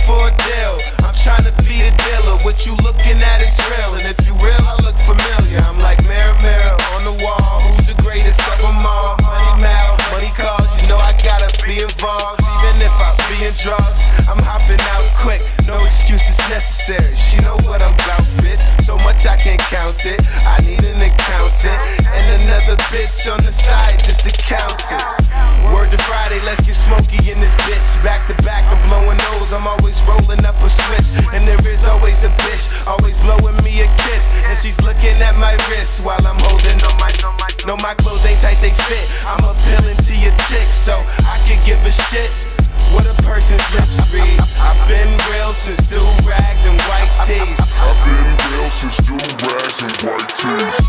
for a deal. I'm trying to be the dealer. What you looking at is real, and if you real, I look familiar. I'm like mirror, mirror on the wall. Who's the greatest of them all? Money mal, money calls. You know I gotta be involved, even if I be in drugs. I'm hopping out quick, no excuses necessary. She know what I'm about, bitch. So much I can't count it. I need an accountant and another bitch on the side just to count it. Word to Friday, let's get smoky in this bitch. Back to back, I'm blowing nose. I'm always rolling up a switch, and there is always a bitch, always blowing me a kiss, and she's looking at my wrist while I'm holding on my. No, my clothes ain't tight, they fit. I'm appealing to your chick, so I can give a shit what a person's lips read. I've been real since do-rags and white tees. I've been real since do-rags and white tees.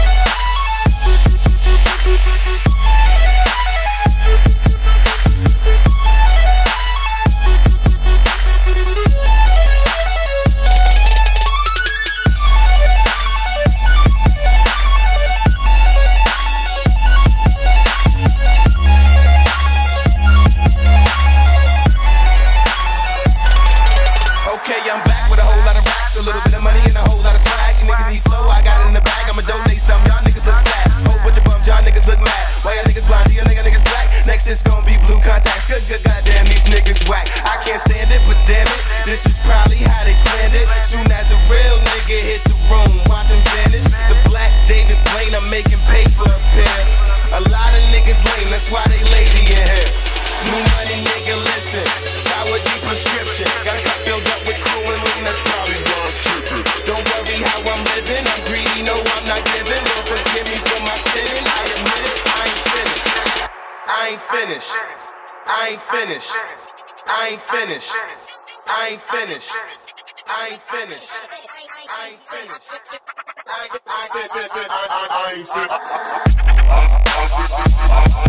I'm back with a whole lot of raps, a little bit of money and a whole lot of swag. You niggas need flow, I got it in the bag. I'ma donate some, y'all niggas look sad. Whole bunch of bums, y'all niggas look mad. Why y'all niggas blind, y'all niggas black? Next it's gonna be blue contacts. Good, goddamn, these niggas whack. I can't stand it, but damn it, this is probably how they planned it. Soon as a real nigga hit the room, watch him vanish. The black David Blaine, I'm making paper appear. A lot of niggas lame, that's why they lady in here. New money, nigga, listen. Sour D prescription. Got a cup filled up with cool and lean, that's probably why I'm tripping. Don't worry how I'm living. I'm greedy, no, I'm not giving. Lord, forgive me for my sin. I admit it, I ain't finished. I ain't finished. I ain't finished. I ain't finished. I ain't finished. I ain't finished. I ain't finished. I ain't finished. I ain't finished.